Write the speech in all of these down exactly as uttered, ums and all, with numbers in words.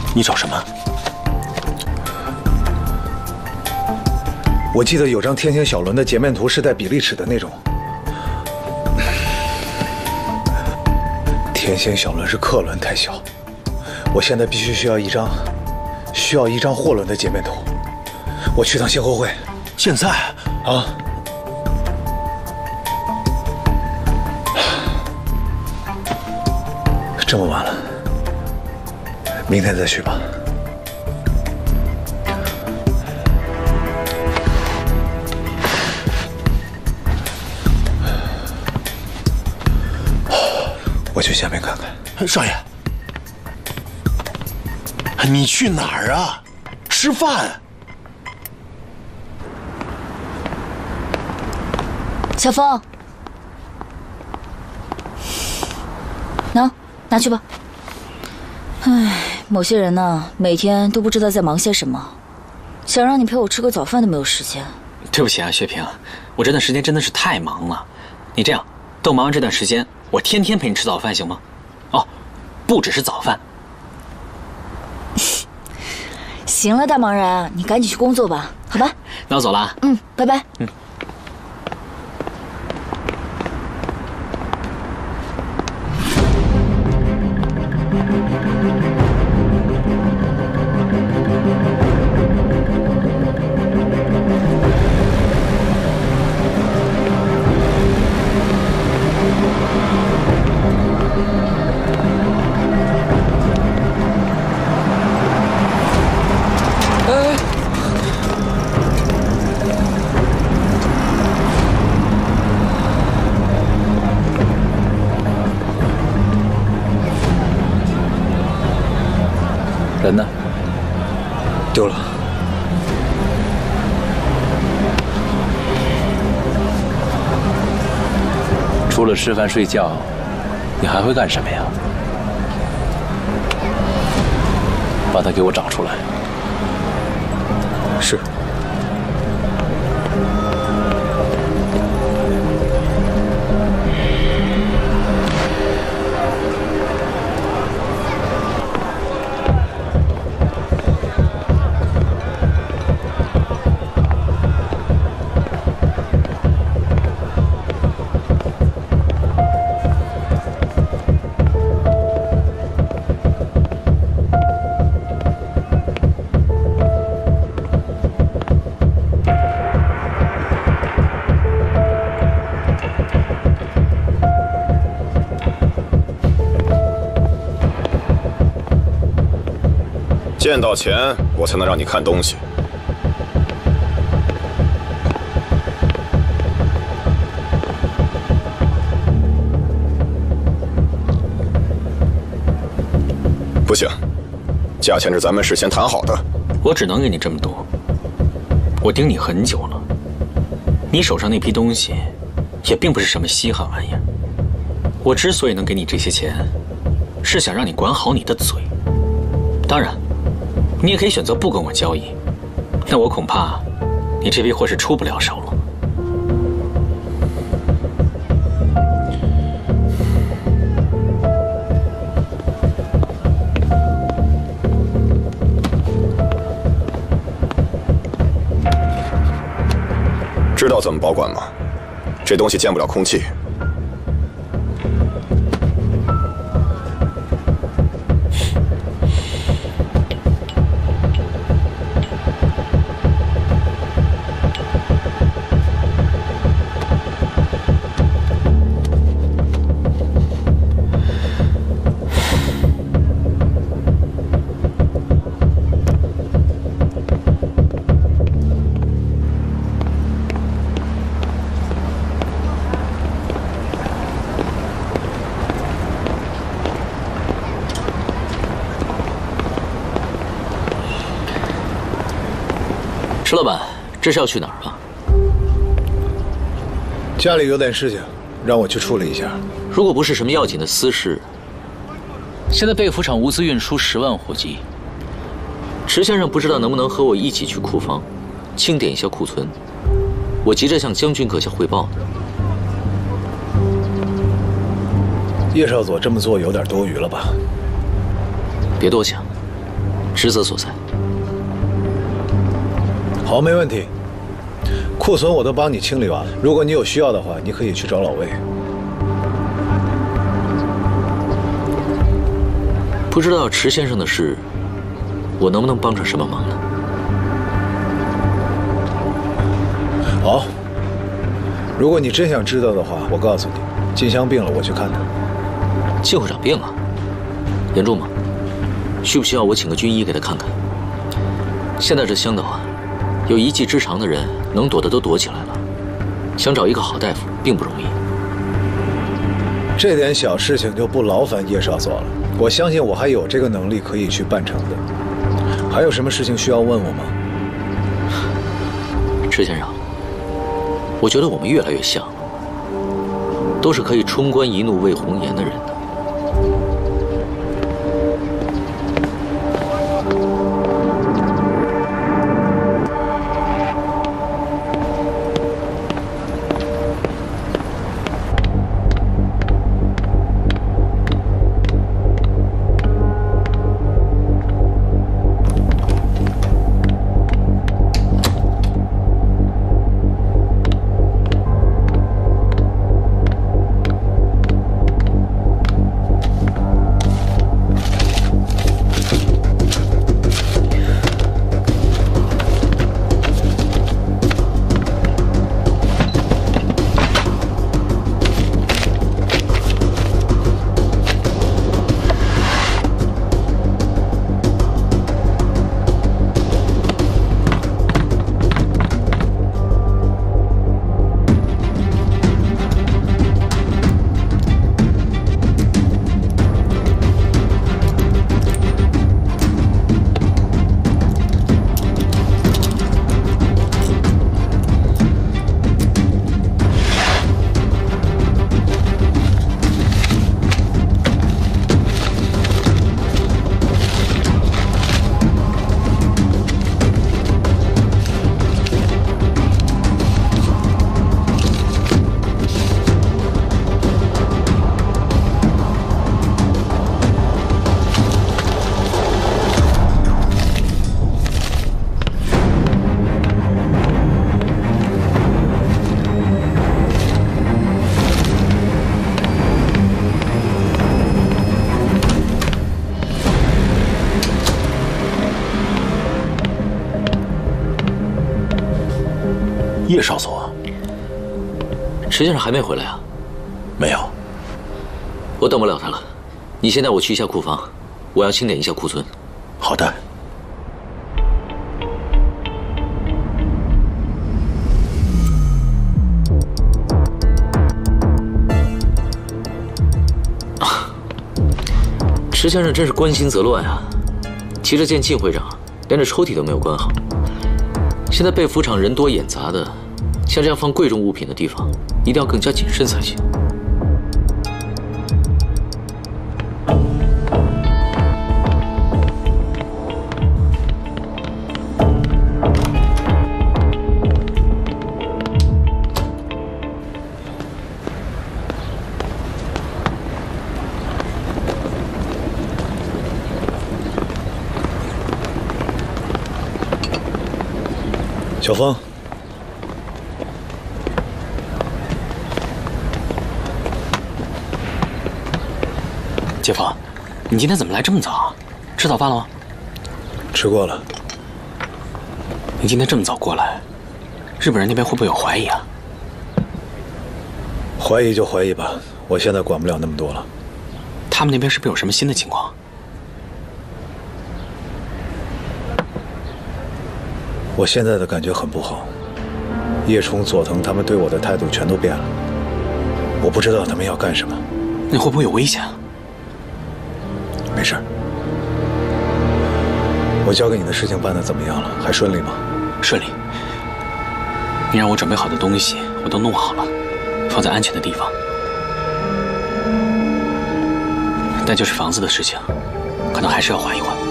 你找什么？ 我记得有张天星小轮的截面图是带比例尺的那种。天星小轮是客轮太小，我现在必须需要一张，需要一张货轮的截面图。我去趟邂逅会。 现在啊？这么晚了，明天再去吧。我去下面看看。 少爷，你去哪儿啊？吃饭。 小峰，拿拿去吧。唉，某些人呢，每天都不知道在忙些什么，想让你陪我吃个早饭都没有时间。 对不起啊，薛平，我这段时间真的是太忙了。你这样，等忙完这段时间，我天天陪你吃早饭行吗？哦，不只是早饭。 行了，大忙人，你赶紧去工作吧，好吧？ 那我走了。 嗯，拜拜。 嗯。 人呢？ 丢了。 除了吃饭睡觉，你还会干什么呀？把他给我找出来。 是。 见到钱，我才能让你看东西。不行，价钱是咱们事先谈好的。 我只能给你这么多。我盯你很久了，你手上那批东西，也并不是什么稀罕玩意儿。我之所以能给你这些钱，是想让你管好你的嘴。当然。 你也可以选择不跟我交易，那我恐怕你这批货是出不了手了。 知道怎么保管吗？这东西见不了空气。 石老板，这是要去哪儿啊？ 家里有点事情，让我去处理一下。 如果不是什么要紧的私事， 现在被服厂无私运输十万货机， 池先生不知道能不能和我一起去库房，清点一下库存。我急着向将军阁下汇报呢。 叶少佐这么做有点多余了吧？ 别多想， 职责所在。 好，没问题。库存我都帮你清理完了，如果你有需要的话，你可以去找老魏。 不知道池先生的事，我能不能帮上什么忙呢？ 好，如果你真想知道的话，我告诉你，静香病了，我去看她。 靳会长病了，严重吗？需不需要我请个军医给他看看？现在这香岛啊，有一技之长的人，能躲的都躲起来了，想找一个好大夫并不容易。 这点小事情就不劳烦叶少佐了，我相信我还有这个能力可以去办成的。还有什么事情需要问我吗？ 池先生，我觉得我们越来越像了，都是可以冲冠一怒为红颜的人。 叶少佐， 池先生还没回来啊？ 没有。 我等不了他了，你先带我去一下库房，我要清点一下库存。 好的。 池先生真是关心则乱啊！急着见靳会长，连这抽屉都没有关好。现在被服厂人多眼杂的，像这样放贵重物品的地方，一定要更加谨慎才行。 小峰， 姐夫，你今天怎么来这么早？吃早饭了吗？ 吃过了。 你今天这么早过来，日本人那边会不会有怀疑啊？ 怀疑就怀疑吧，我现在管不了那么多了。 他们那边是不是有什么新的情况？ 我现在的感觉很不好。叶冲、佐藤他们对我的态度全都变了，我不知道他们要干什么。 那会不会有危险啊？ 没事。我交给你的事情办得怎么样了？还顺利吗？ 顺利。你让我准备好的东西我都弄好了，放在安全的地方。但就是房子的事情，可能还是要缓一缓。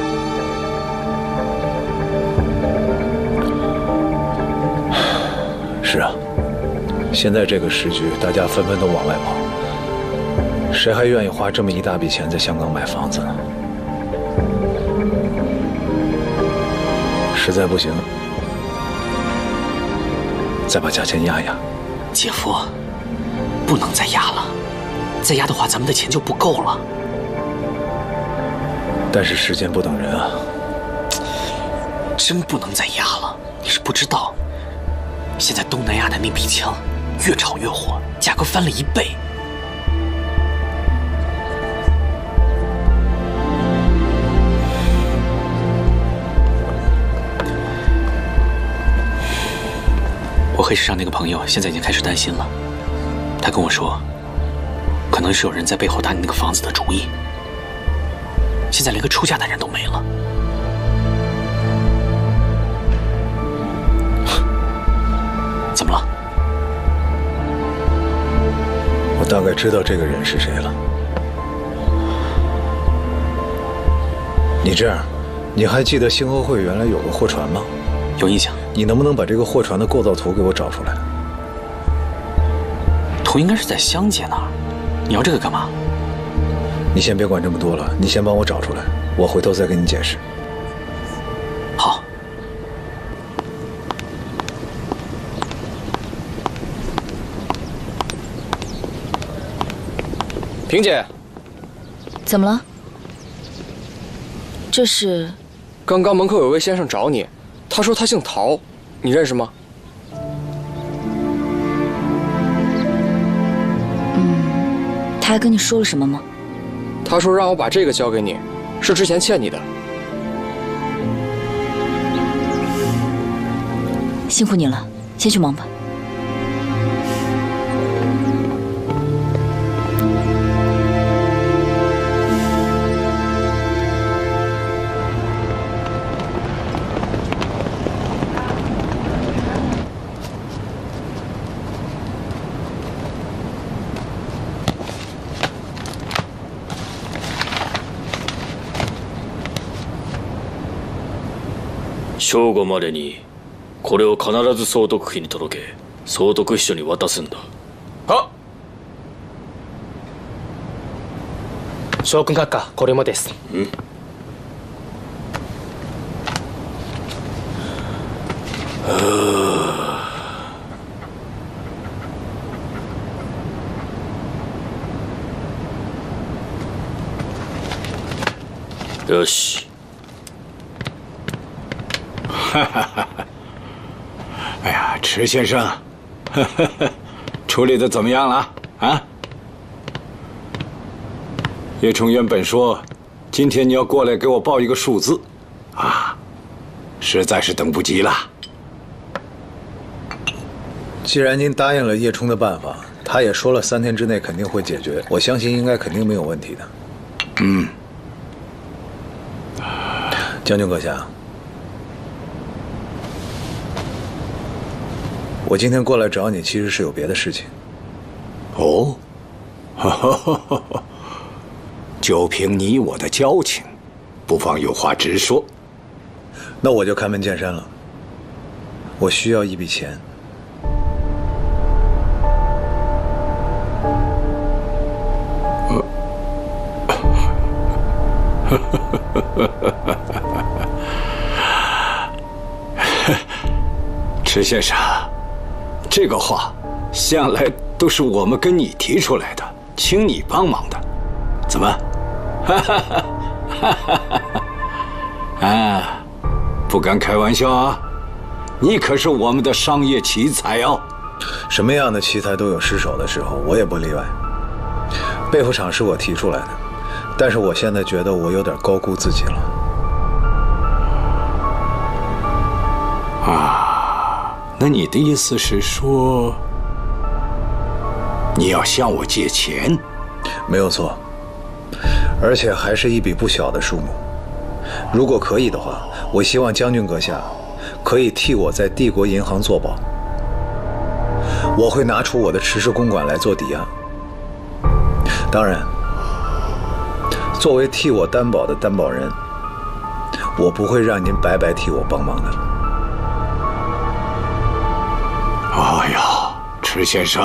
是啊，现在这个时局，大家纷纷都往外跑，谁还愿意花这么一大笔钱在香港买房子呢？ 实在不行，再把价钱压压。 姐夫，不能再压了，再压的话，咱们的钱就不够了。 但是时间不等人啊， 真不能再压了。你是不知道，现在东南亚的那批枪越炒越火，价格翻了一倍。我黑市上那个朋友现在已经开始担心了，他跟我说，可能是有人在背后打你那个房子的主意，现在连个出价的人都没了。怎么了？ 我大概知道这个人是谁了。你这样，你还记得星河会原来有个货船吗？ 有印象。 你能不能把这个货船的构造图给我找出来？ 图应该是在香姐那儿。你要这个干嘛？ 你先别管这么多了，你先帮我找出来，我回头再跟你解释。 好。 萍姐， 怎么了？这是？ 刚刚门口有位先生找你，他说他姓陶，你认识吗？ 嗯，他还跟你说了什么吗？ 他说让我把这个交给你，是之前欠你的。 辛苦你了，先去忙吧。 正午までにこれを必ず総督府に届け、総督秘書に渡すんだ。 はっ。将軍閣下、これもです。 うん。よし。 哈哈哈！哎呀，池先生，呵呵呵，处理的怎么样了啊？叶冲原本说，今天你要过来给我报一个数字，啊，实在是等不及了。 既然您答应了叶冲的办法，他也说了三天之内肯定会解决，我相信应该肯定没有问题的。 嗯， 将军阁下。我今天过来找你，其实是有别的事情。 哦，就凭你我的交情，不妨有话直说。 那我就开门见山了。我需要一笔钱。 池先生。这个话，向来都是我们跟你提出来的，请你帮忙的，怎么？哈哈哈哈哈哈！啊，不敢开玩笑啊！你可是我们的商业奇才哦。 什么样的奇才都有失手的时候，我也不例外。备付厂是我提出来的，但是我现在觉得我有点高估自己了。 啊。那你的意思是说，你要向我借钱？ 没有错，而且还是一笔不小的数目。如果可以的话，我希望将军阁下可以替我在帝国银行作保，我会拿出我的池氏公馆来做抵押。当然，作为替我担保的担保人，我不会让您白白替我帮忙的。 哎呀，池先生，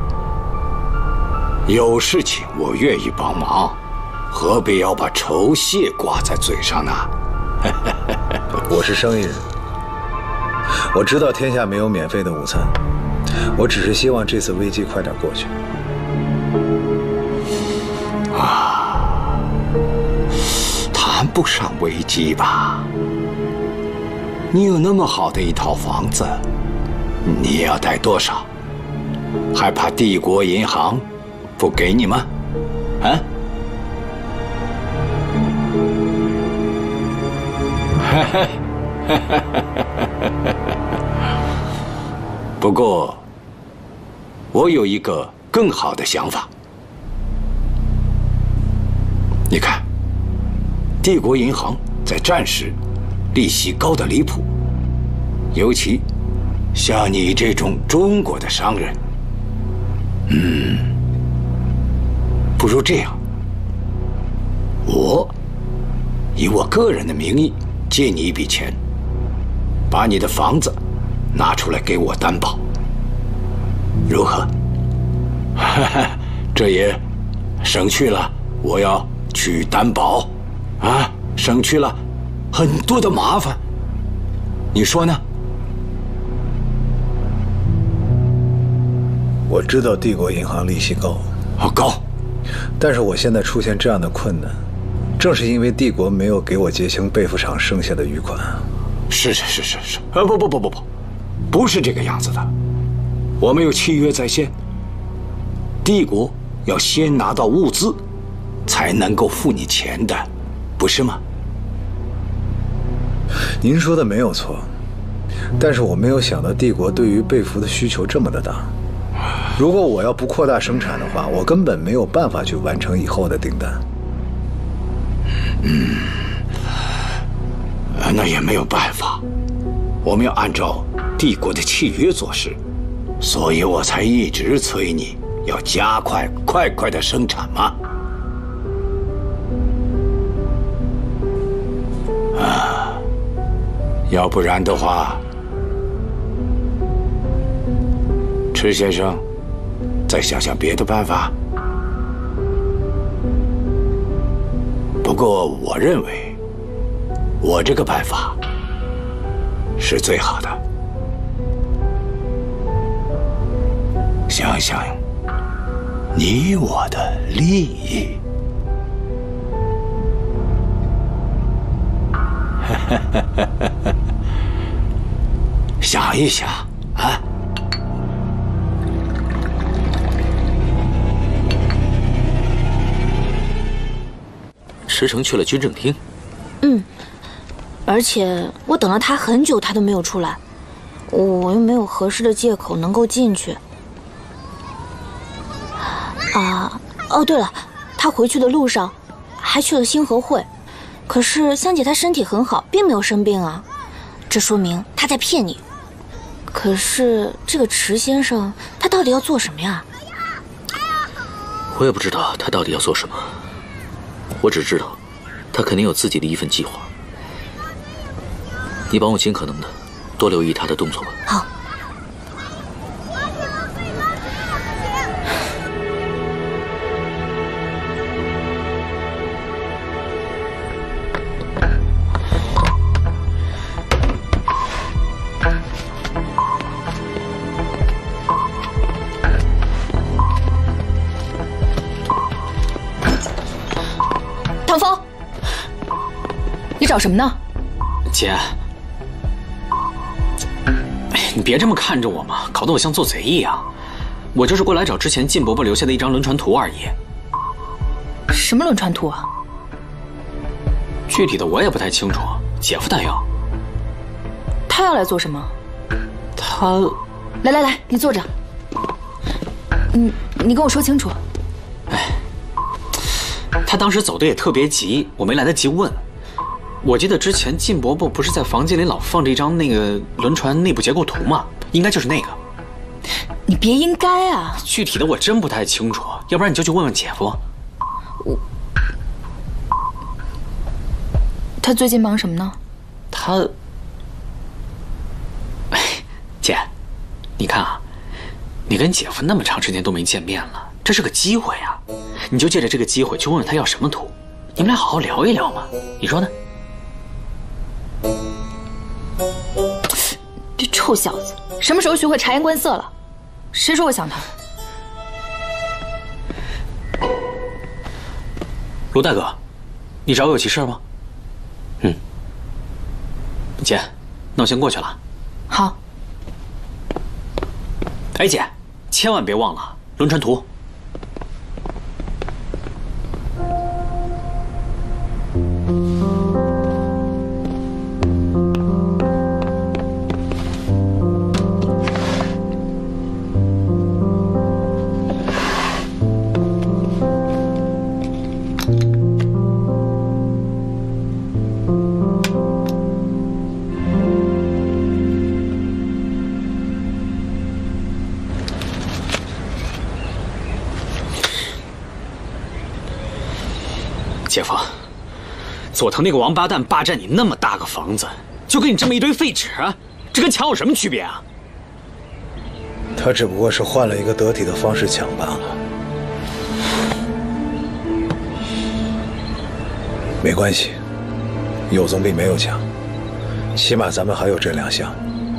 有事情我愿意帮忙，何必要把酬谢挂在嘴上呢？ 我是生意人， 我知道天下没有免费的午餐，我只是希望这次危机快点过去。 啊，谈不上危机吧？你有那么好的一套房子，你要贷多少？还怕帝国银行不给你吗？啊？不过，我有一个更好的想法。你看，帝国银行在战时利息高得离谱，尤其像你这种中国的商人，嗯，不如这样，我以我个人的名义借你一笔钱，把你的房子拿出来给我担保，如何？这也省去了我要去担保，啊，省去了很多的麻烦，你说呢？ 我知道帝国银行利息高， 好高， 但是我现在出现这样的困难，正是因为帝国没有给我结清备付厂剩下的余款。 是是是是是，呃不不不不不，不是这个样子的。我们有契约在先，帝国要先拿到物资，才能够付你钱的，不是吗？ 您说的没有错，但是我没有想到帝国对于被服的需求这么的大。如果我要不扩大生产的话，我根本没有办法去完成以后的订单。 嗯，那也没有办法，我们要按照帝国的契约做事，所以我才一直催你要加快快快的生产嘛。啊，要不然的话，池先生，再想想别的办法。不过我认为，我这个办法是最好的。想想你我的利益。想一想啊！ 池诚去了军政厅。 嗯，而且我等了他很久，他都没有出来，我又没有合适的借口能够进去。啊，哦，对了，他回去的路上还去了星河会，可是香姐她身体很好，并没有生病啊，这说明他在骗你。可是这个池先生，他到底要做什么呀？ 我也不知道他到底要做什么，我只知道他肯定有自己的一份计划。你帮我尽可能的多留意他的动作吧。 好。唐风，你找什么呢？ 姐，你别这么看着我嘛，搞得我像做贼一样。我就是过来找之前靳伯伯留下的一张轮船图而已。 什么轮船图啊？ 具体的我也不太清楚，姐夫他要。 他要来做什么？ 他…… 来来来，你坐着。你你跟我说清楚。 哎，他当时走的也特别急，我没来得及问。我记得之前靳伯伯不是在房间里老放着一张那个轮船内部结构图吗？应该就是那个。 你别应该啊！ 具体的我真不太清楚，要不然你就去问问姐夫。 我……他最近忙什么呢？ 他……哎，姐，你看啊，你跟姐夫那么长时间都没见面了，这是个机会啊！你就借着这个机会去问问他要什么图，你们俩好好聊一聊嘛，你说呢？ 这臭小子，什么时候学会察言观色了？谁说我想他？ 卢大哥，你找我有急事吗？嗯。姐，那我先过去了。 好。 哎，姐，千万别忘了轮船图。 姐夫，佐藤那个王八蛋霸占你那么大个房子，就给你这么一堆废纸，这跟抢有什么区别啊？ 他只不过是换了一个得体的方式抢罢了。没关系，有总比没有强，起码咱们还有这两项。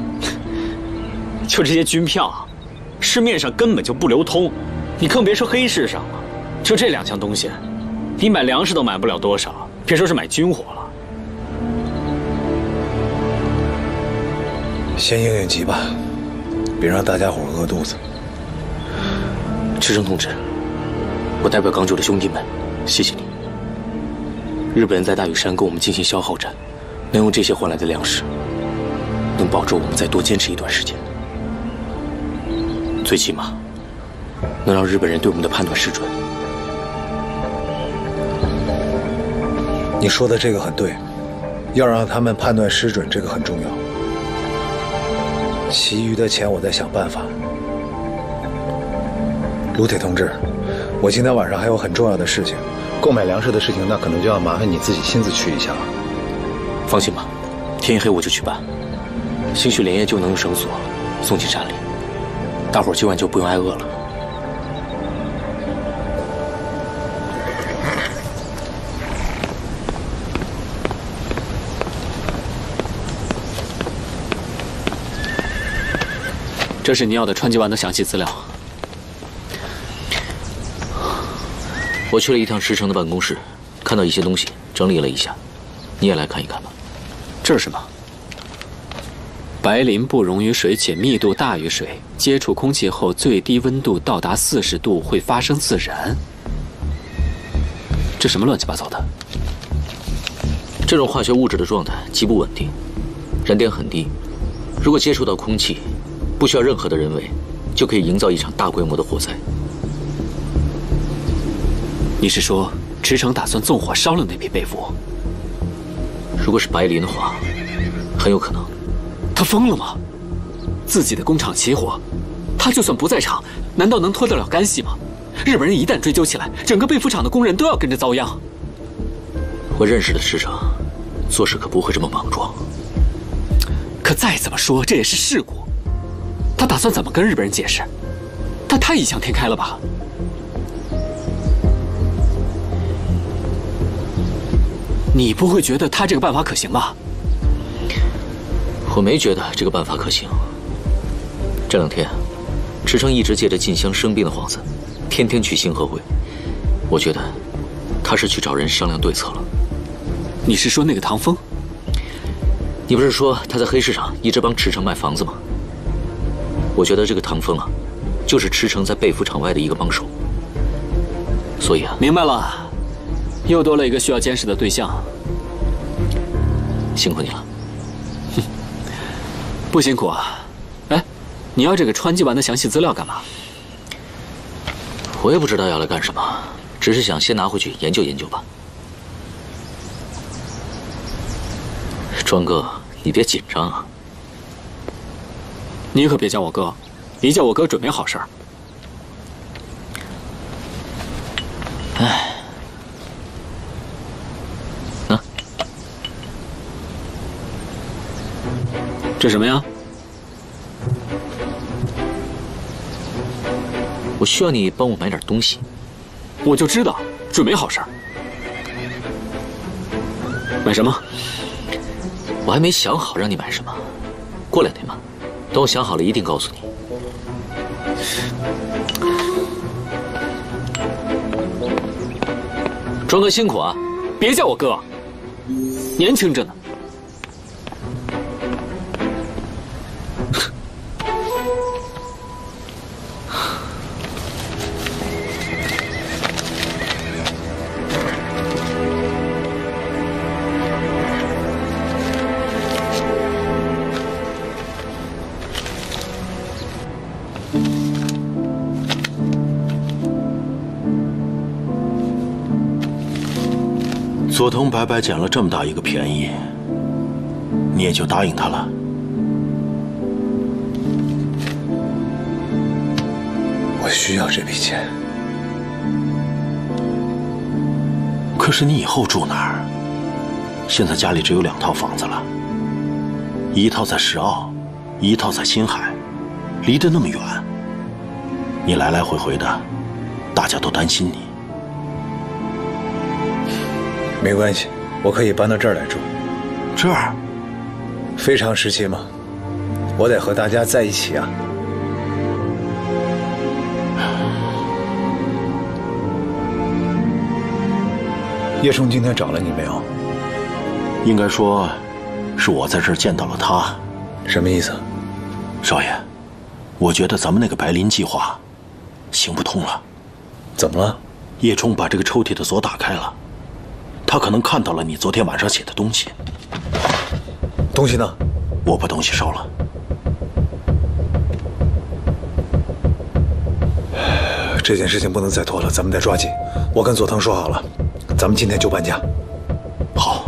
就这些军票，市面上根本就不流通，你更别说黑市上了。就这两项东西。 你买粮食都买不了多少，别说是买军火了。 先应应急吧，别让大家伙饿肚子。 赤城同志，我代表港九的兄弟们，谢谢你。日本人在大屿山跟我们进行消耗战，能用这些换来的粮食，能保证我们再多坚持一段时间。最起码，能让日本人对我们的判断失准。 你说的这个很对，要让他们判断失准，这个很重要。其余的钱我再想办法。卢铁同志，我今天晚上还有很重要的事情，购买粮食的事情，那可能就要麻烦你自己亲自去一下了。 放心吧，天一黑我就去办，兴许连夜就能用绳索送进山里，大伙儿今晚就不用挨饿了。 这是你要的川吉丸的详细资料。 我去了一趟石城的办公室，看到一些东西，整理了一下，你也来看一看吧。 这是什么？白磷不溶于水且密度大于水，接触空气后最低温度到达四十度会发生自燃。这什么乱七八糟的？ 这种化学物质的状态极不稳定，燃点很低，如果接触到空气。 不需要任何的人为，就可以营造一场大规模的火灾。 你是说，池城打算纵火烧了那批被俘？ 如果是白磷的话，很有可能。 他疯了吗？自己的工厂起火，他就算不在场，难道能脱得了干系吗？日本人一旦追究起来，整个被俘厂的工人都要跟着遭殃。 我认识的池城，做事可不会这么莽撞。 可再怎么说，这也是事故。 他打算怎么跟日本人解释？他太异想天开了吧！你不会觉得他这个办法可行吧？ 我没觉得这个办法可行。这两天，池城一直借着静香生病的幌子，天天去星河会。我觉得他是去找人商量对策了。 你是说那个唐风？ 你不是说他在黑市上一直帮池城卖房子吗？ 我觉得这个唐风啊，就是池城在被俘场外的一个帮手。所以啊， 明白了，又多了一个需要监视的对象。 辛苦你了。 哼，不辛苦啊。哎，你要这个川吉丸的详细资料干嘛？ 我也不知道要来干什么，只是想先拿回去研究研究吧。庄哥，你别紧张啊。 你可别叫我哥，一叫我哥准没好事儿。 哎，啊， 这什么呀？ 我需要你帮我买点东西。 我就知道，准没好事儿。买什么？ 我还没想好让你买什么，过两天吧。 等我想好了，一定告诉你。庄哥辛苦啊！ 别叫我哥，年轻着呢。 佐藤白白捡了这么大一个便宜，你也就答应他了？ 我需要这笔钱。 可是你以后住哪儿？现在家里只有两套房子了，一套在石澳，一套在新海，离得那么远，你来来回回的，大家都担心你。 没关系，我可以搬到这儿来住。 这儿， 非常时期嘛，我得和大家在一起啊。叶冲今天找了你没有？ 应该说，是我在这儿见到了他。 什么意思？ 少爷，我觉得咱们那个白林计划行不通了。 怎么了？ 叶冲把这个抽屉的锁打开了。他可能看到了你昨天晚上写的东西。 东西呢？ 我把东西烧了。 这件事情不能再拖了，咱们得抓紧。我跟佐藤说好了，咱们今天就搬家。 好。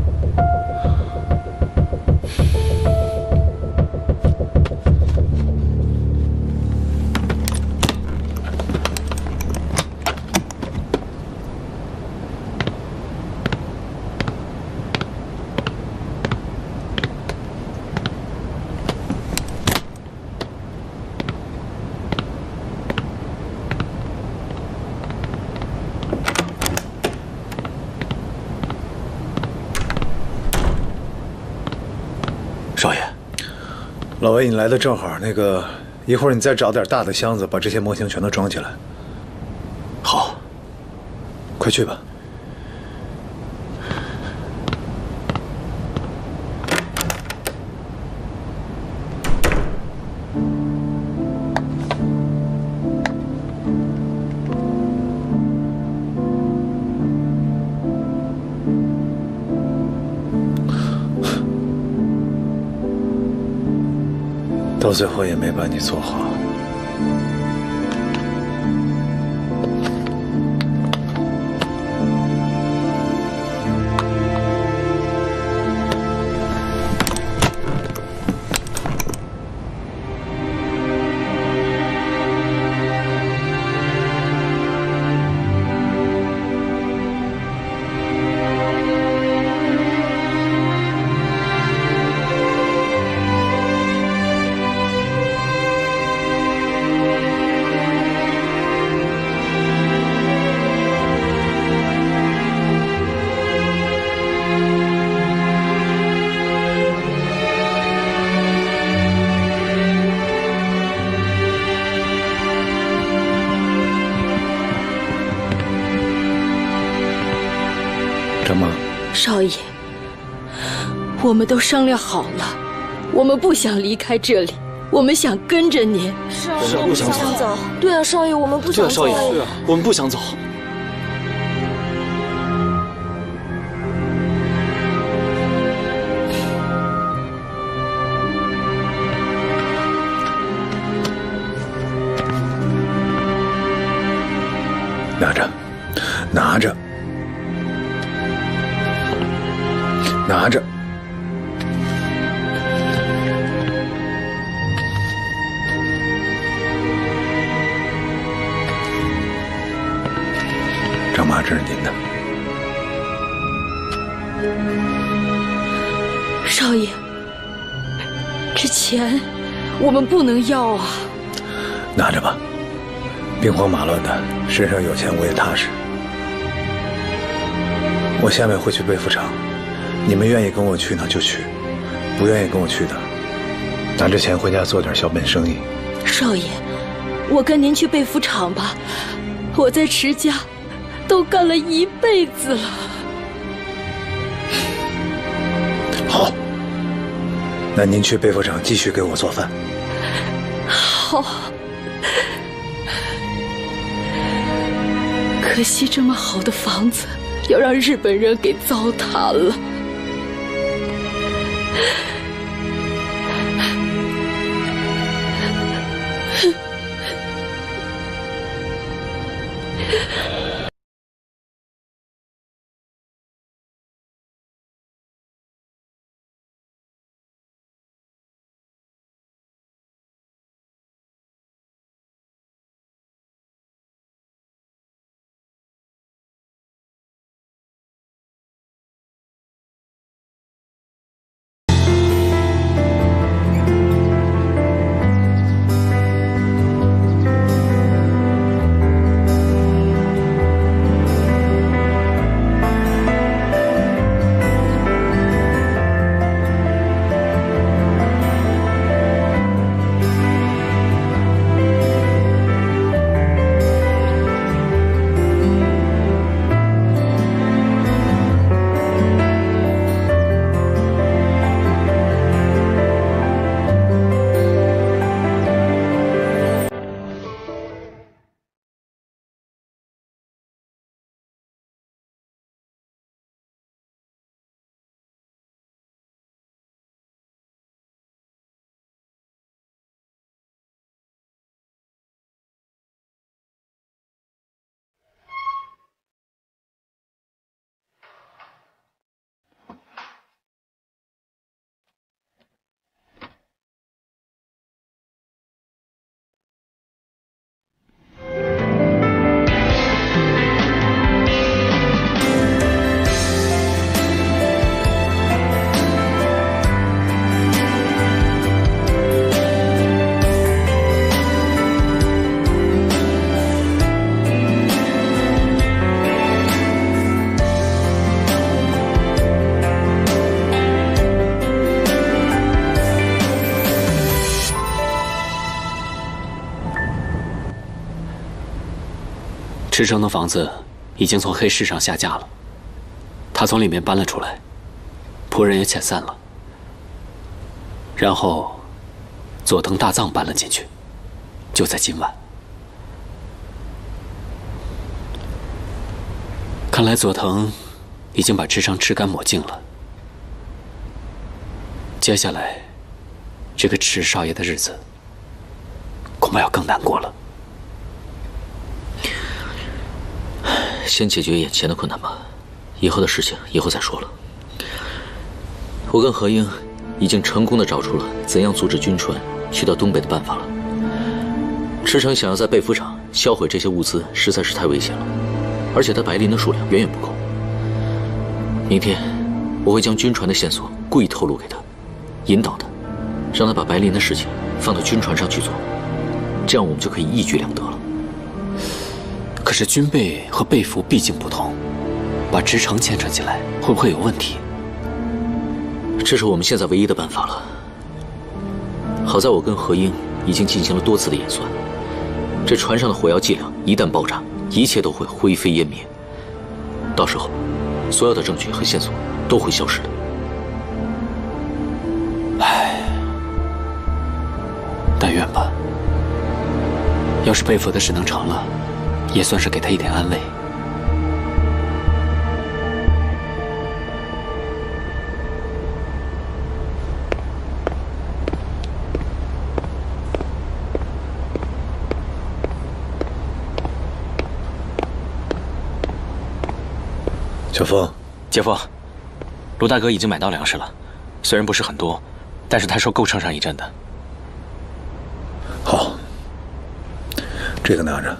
少爷， 老魏，你来的正好。那个，一会儿你再找点大的箱子，把这些模型全都装起来。 好， 快去吧。到最后也没把你做好。张妈， 少爷，我们都商量好了，我们不想离开这里，我们想跟着您。 是啊， 是啊，不想走。对啊，少爷，我们不想走。 对啊，少爷，对啊，我们不想走。 拿着，拿着。拿着，张妈，这是您的。 少爷，这钱我们不能要啊。 拿着吧，兵荒马乱的，身上有钱我也踏实。我下面会去背服厂。你们愿意跟我去呢就去，不愿意跟我去的， 拿着钱回家做点小本生意。 少爷，我跟您去被服厂吧，我在池家都干了一辈子了。 好，那您去被服厂继续给我做饭。 好。可惜这么好的房子要让日本人给糟蹋了。 池城的房子已经从黑市上下架了，他从里面搬了出来，仆人也遣散了。然后，佐藤大藏搬了进去，就在今晚。看来佐藤已经把池城吃干抹净了。接下来，这个池少爷的日子恐怕要更难过了。 先解决眼前的困难吧，以后的事情以后再说了。我跟何英已经成功的找出了怎样阻止军船去到东北的办法了。池城想要在被服厂销毁这些物资，实在是太危险了，而且他白磷的数量远远不够。明天我会将军船的线索故意透露给他，引导他，让他把白磷的事情放到军船上去做，这样我们就可以一举两得了。 可是军备和被服毕竟不同，把池城牵扯进来会不会有问题？ 这是我们现在唯一的办法了。好在我跟何英已经进行了多次的演算，这船上的火药剂量一旦爆炸，一切都会灰飞烟灭。到时候，所有的证据和线索都会消失的。 唉，但愿吧。要是被服的事能成了。 也算是给他一点安慰。 小峰， 姐夫，卢大哥已经买到粮食了，虽然不是很多，但是他说够撑上一阵的。 好，这个拿着。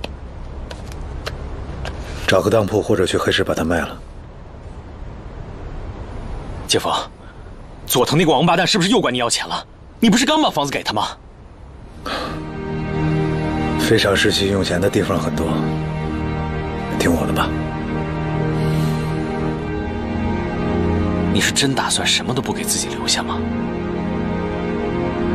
找个当铺或者去黑市把它卖了。 姐夫，佐藤那个王八蛋是不是又管你要钱了？你不是刚把房子给他吗？ 非常时期用钱的地方很多，听我的吧。 你是真打算什么都不给自己留下吗？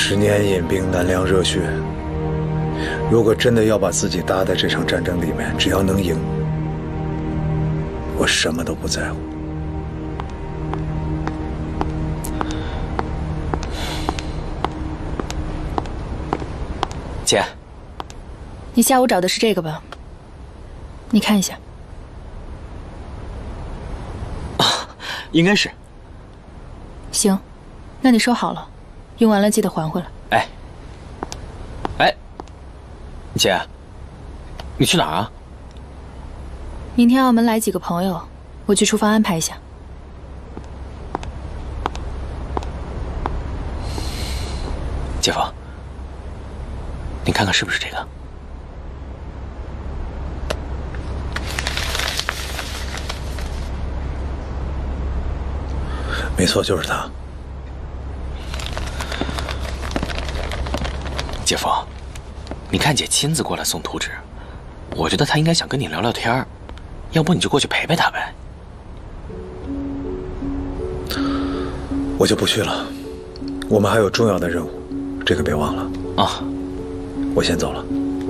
十年饮冰难凉热血。如果真的要把自己搭在这场战争里面，只要能赢，我什么都不在乎。 姐， 你下午找的是这个吧？你看一下。 啊，应该是。 行，那你收好了，用完了记得还回来。 哎，哎，姐，你去哪儿啊？ 明天澳门来几个朋友，我去厨房安排一下。 姐夫，你看看是不是这个？ 没错，就是他。 姐夫，你看姐亲自过来送图纸，我觉得她应该想跟你聊聊天儿，要不你就过去陪陪她呗。 我就不去了，我们还有重要的任务，这个别忘了啊。 我先走了。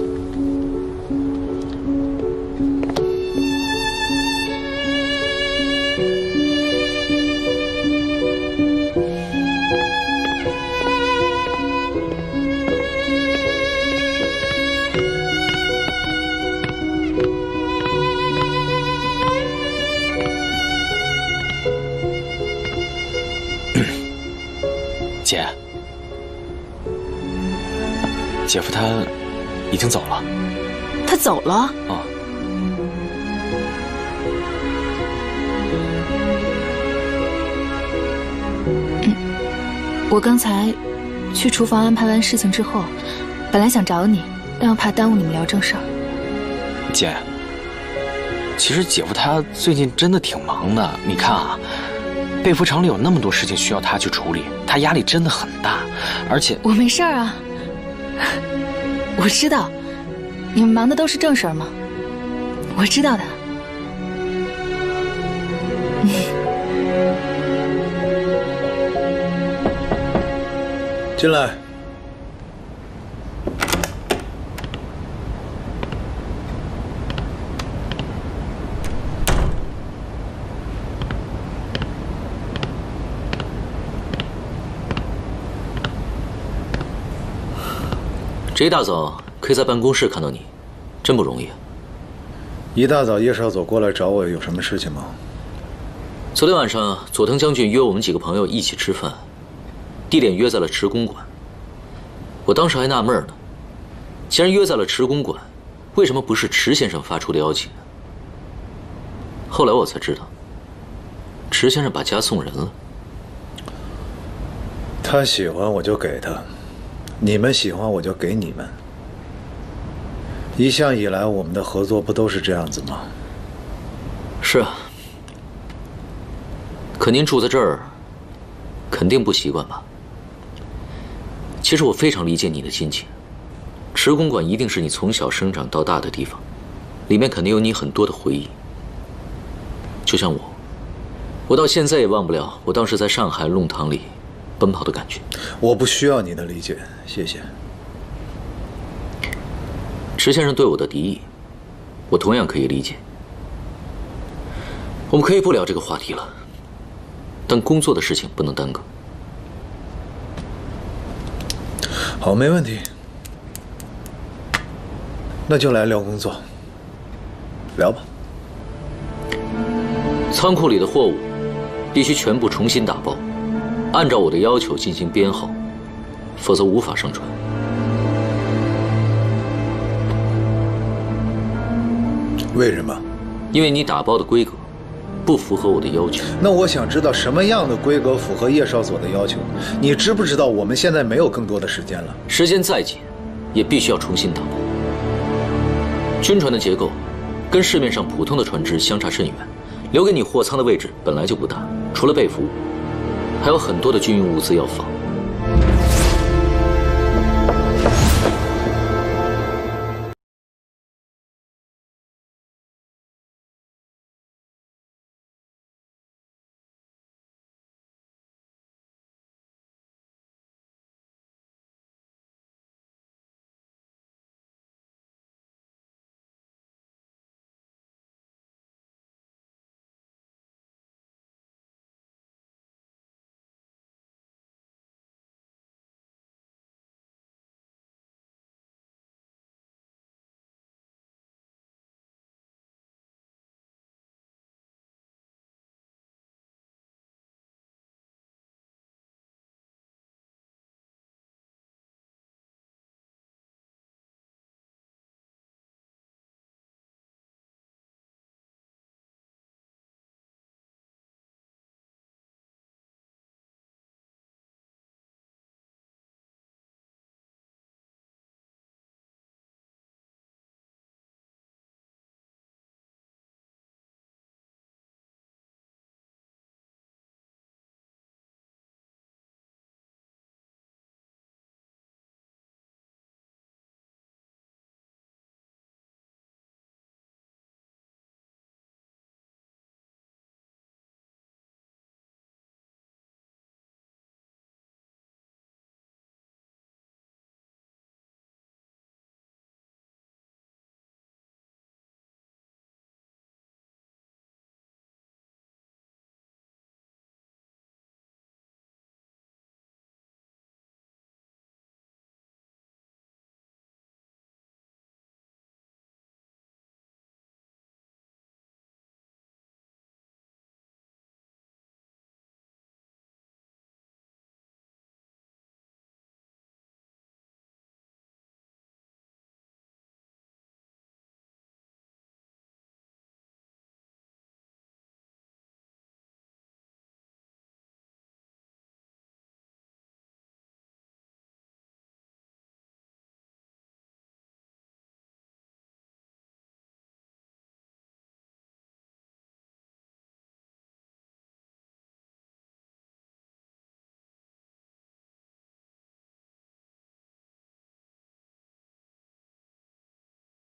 姐，姐夫他已经走了。 他走了？ 啊。 嗯，我刚才去厨房安排完事情之后，本来想找你，但又怕耽误你们聊正事儿。 姐，其实姐夫他最近真的挺忙的，你看啊。贝福厂里有那么多事情需要他去处理，他压力真的很大，而且我没事儿啊。我知道，你们忙的都是正事儿吗？我知道的。 进来。 这一大早可以在办公室看到你，真不容易。 一大早叶少佐过来找我，有什么事情吗？ 昨天晚上佐藤将军约我们几个朋友一起吃饭，地点约在了池公馆。我当时还纳闷呢，既然约在了池公馆，为什么不是池先生发出的邀请呢？后来我才知道，池先生把家送人了。 他喜欢我就给他。你们喜欢我就给你们。一向以来，我们的合作不都是这样子吗？ 是啊。可您住在这儿，肯定不习惯吧？其实我非常理解你的心情。池公馆一定是你从小生长到大的地方，里面肯定有你很多的回忆。就像我，我到现在也忘不了我当时在上海弄堂里奔跑的感觉。 我不需要你的理解，谢谢。 池先生对我的敌意，我同样可以理解。我们可以不聊这个话题了，但工作的事情不能耽搁。 好，没问题。那就来聊工作，聊吧。 仓库里的货物必须全部重新打包，按照我的要求进行编号，否则无法上船。 为什么？ 因为你打包的规格不符合我的要求。 那我想知道什么样的规格符合叶少佐的要求？你知不知道我们现在没有更多的时间了？ 时间再紧，也必须要重新打包。军船的结构跟市面上普通的船只相差甚远，留给你货舱的位置本来就不大，除了被服，还有很多的军用物资要放。